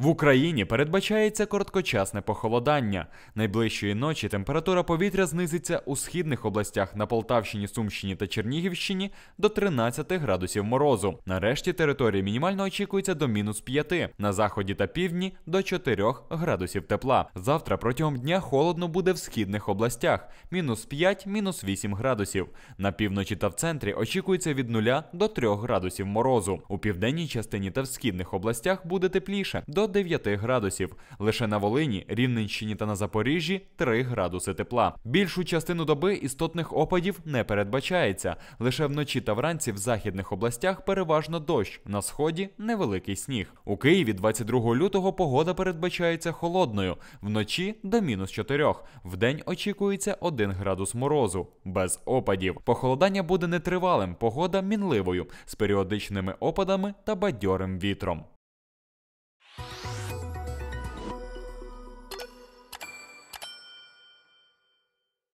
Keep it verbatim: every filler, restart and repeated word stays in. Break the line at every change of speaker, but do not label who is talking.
В Україні передбачається короткочасне похолодання. Найближчої ночі температура повітря знизиться у східних областях на Полтавщині, Сумщині та Чернігівщині до тринадцяти градусів морозу. На решті території мінімально очікується до мінус п'яти, на заході та півдні – до чотирьох градусів тепла. Завтра протягом дня холодно буде в східних областях – мінус п'ять, мінус вісім градусів. На півночі та в центрі очікується від нуля до трьох градусів морозу. У південній частині та в східних областях буде тепліше – до дев'яти градусів. Лише на Волині, Рівненщині та на Запоріжжі – три градуси тепла. Більшу частину доби істотних опадів не передбачається. Лише вночі та вранці в західних областях переважно дощ, на сході – невеликий сніг. У Києві двадцять другого лютого погода передбачається холодною. Вночі – до мінус чотирьох. Вдень очікується один градус морозу. Без опадів. Похолодання буде нетривалим, погода – мінливою, з періодичними опадами та бадьорим вітром.